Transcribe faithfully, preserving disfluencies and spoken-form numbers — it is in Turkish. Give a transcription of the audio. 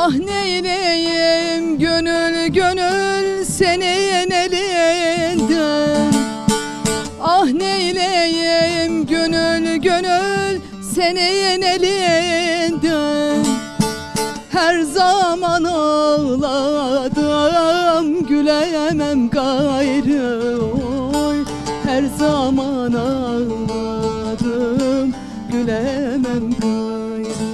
Ah neyleyim gönül gönül senin elinden. Ah neyleyim gönül gönül senin elinden. Her zaman ağladım gülemem gayrı oy. Her zaman ağladım gülemem gayrı.